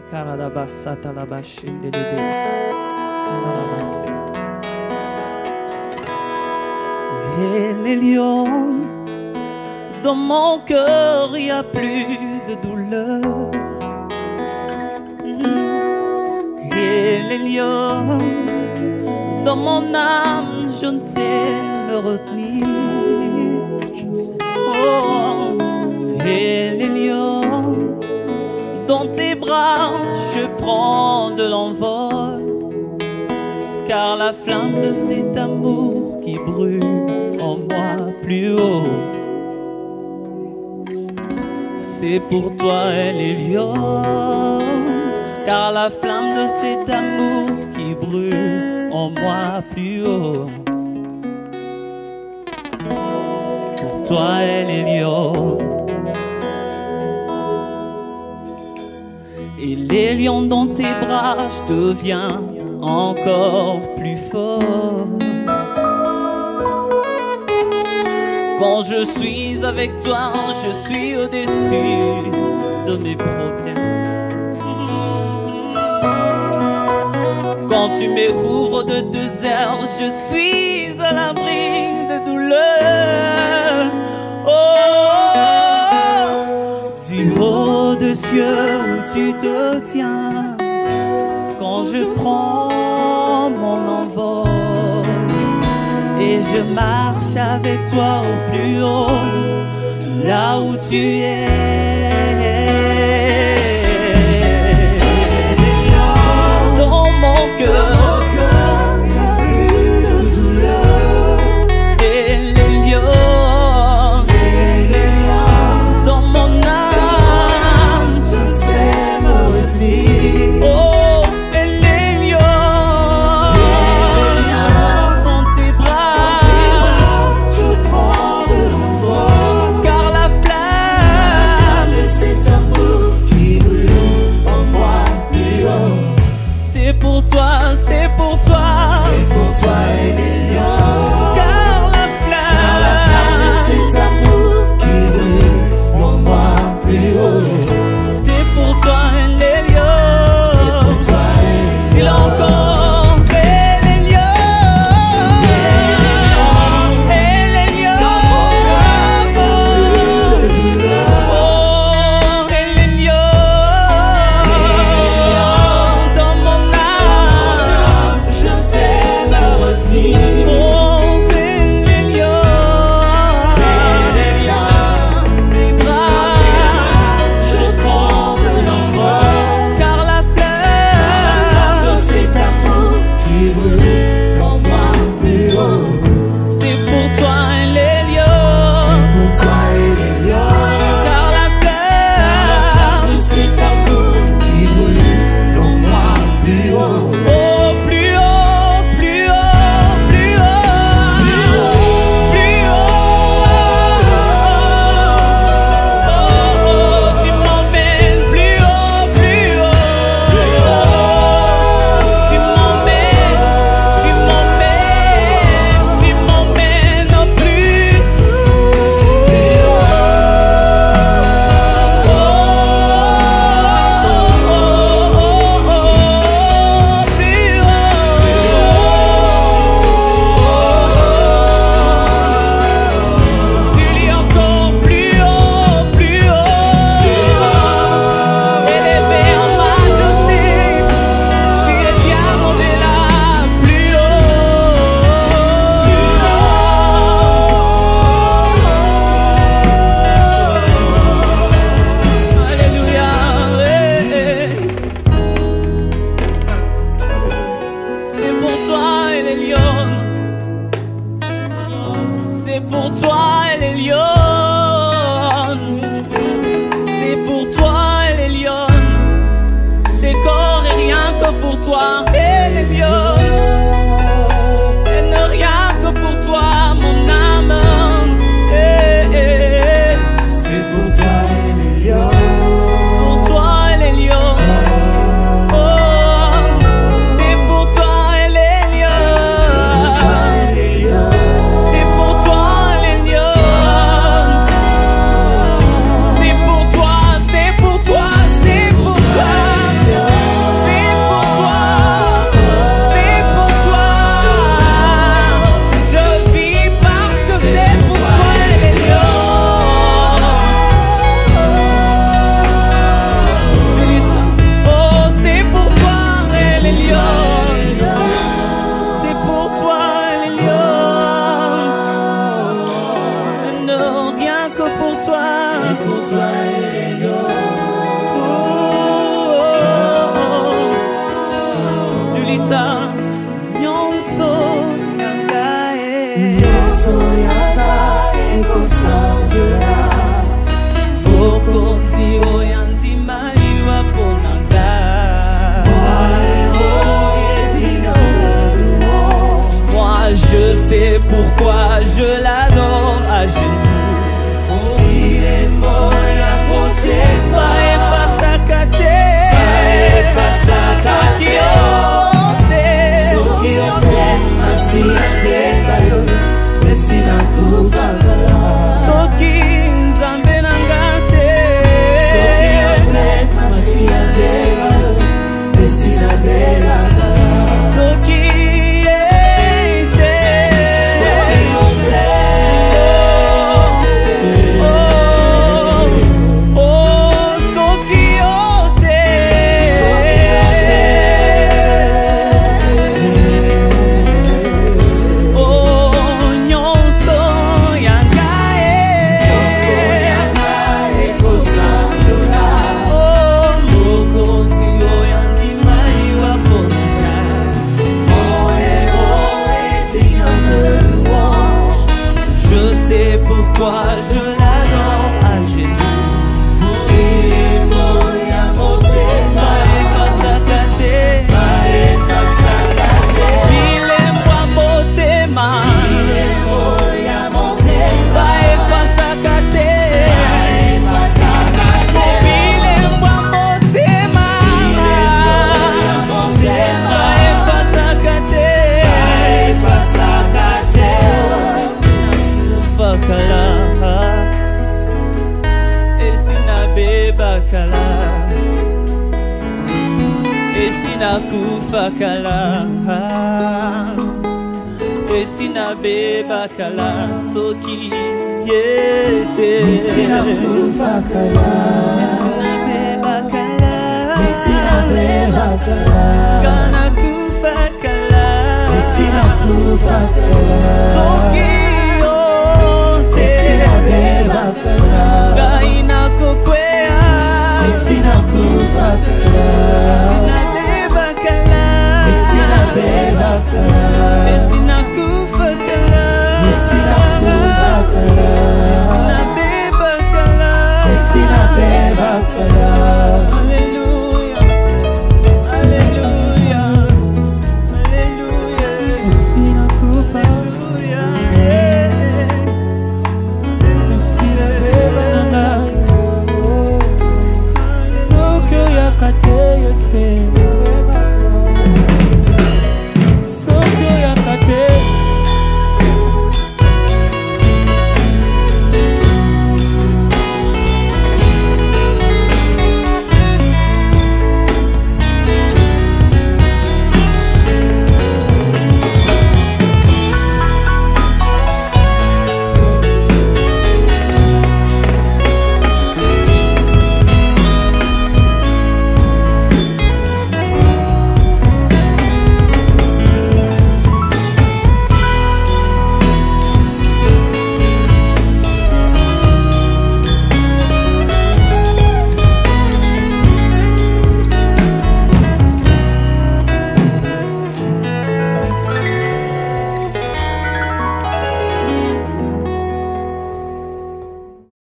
Et les lions, dans mon cœur, il n'y a plus de douleur. Et les lions, dans mon âme, je ne sais le retenir. Oh, et les lions, dans tes bras, je prends de l'envol, car la flamme de cet amour qui brûle en moi plus haut, c'est pour toi et les lions, car la flamme de cet amour qui brûle en moi plus haut, c'est pour toi et les lions. Et les lions dans tes bras, je deviens encore plus fort. Quand je suis avec toi, je suis au-dessus de mes problèmes. Quand tu me couvres de tes ailes, je suis à l'abri de douleur. Oh, du haut des cieux où tu te tiens, quand je prends mon envol et je marche avec toi au plus haut, là où tu es. Dans mon cœur, Esinakufa kala Esinabeba kala soki yete Esinakufa kala Esinabeba kala Esinabeba kala Kana kufa kala Esinakufa kala soki